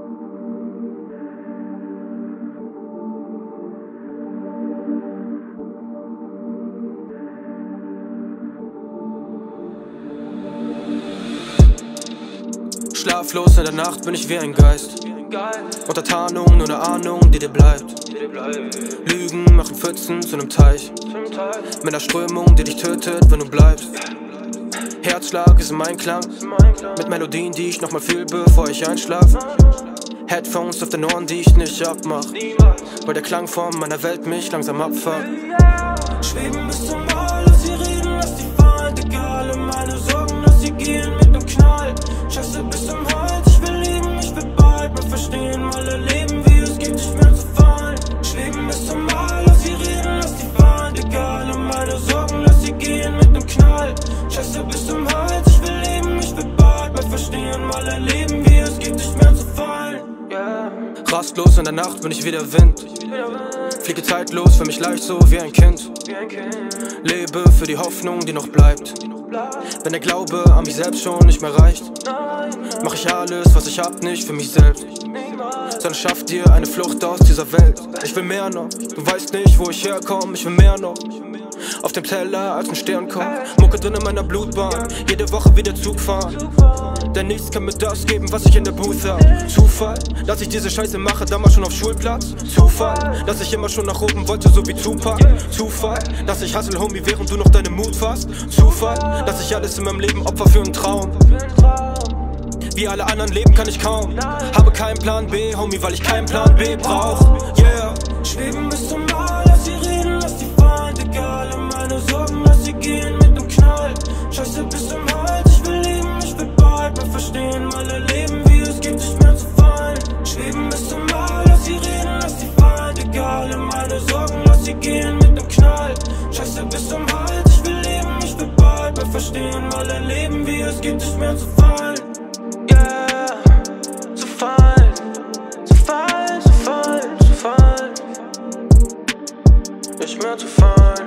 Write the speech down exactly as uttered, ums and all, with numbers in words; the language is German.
Schlaflos in der Nacht bin ich wie ein Geist. Unter Tarnung, nur eine Ahnung, die dir bleibt. Lügen machen Pfützen zu nem Teich. Mit einer Strömung, die dich tötet, wenn du bleibst. Herzschlag ist in mein Klang. Mit Melodien, die ich nochmal fühl, bevor ich einschlafe. Headphones auf den Ohren, die ich nicht abmach, weil der Klang von meiner Welt mich langsam abfuckt. Schweben bis zum Mal, lass sie reden, lass die fallen. Egal, meine Sorgen, lass sie gehen mit nem Knall. Scheiße bis zum Hals, ich will leben, ich will bald mal verstehen, mal erleben, wie es geht, nicht mehr zu fallen. Schweben bis zum Mal, lass sie reden, lass die fallen. Egal, meine Sorgen, lass sie gehen mit nem Knall. Scheiße bis zum Hals, ich will leben, ich will bald mal verstehen, mal erleben, wie es geht, nicht mehr zu fallen. Yeah. Rastlos in der Nacht bin ich wie der Wind. Fliege zeitlos, für mich leicht so wie ein Kind. Lebe für die Hoffnung, die noch bleibt. Wenn der Glaube an mich selbst schon nicht mehr reicht, mach ich alles, was ich hab, nicht für mich selbst, sondern schaff dir eine Flucht aus dieser Welt. Ich will mehr noch, du weißt nicht, wo ich herkomme. Ich will mehr noch, auf dem Teller als ein Sternkopf. Mucke drin in meiner Blutbahn, jede Woche wieder Zug fahren. Denn nichts kann mir das geben, was ich in der Booth hab. Zufall, dass ich diese Scheiße mache, damals schon auf Schulplatz. Zufall, dass ich immer schon nach oben wollte, so wie Tupac. Zufall, dass ich hustle, Homie, während du noch deine Mut fasst. Zufall, dass ich alles in meinem Leben opfer für einen Traum. Wie alle anderen leben kann ich kaum. Habe keinen Plan B, Homie, weil ich keinen Plan B brauch. Yeah. Schweben bis zum Mal, lass sie reden, lass die fallen. Egal, meine Sorgen, lass sie gehen mit nem Knall. Scheiße bis zum Hals, ich will leben, ich will bald mal verstehen, mal erleben, wie es geht, nicht mehr zu fallen. Schweben bis zum Mal, lass sie reden, lass die fallen. Egal, meine Sorgen, lass sie gehen mit nem Knall. Scheiße bis zum Hals, ich will leben, ich will bald mal verstehen, mal erleben, wie es geht, nicht mehr zu fallen. Yeah, zu fallen, zu fallen, zu fallen, zu fallen, nicht mehr zu fallen.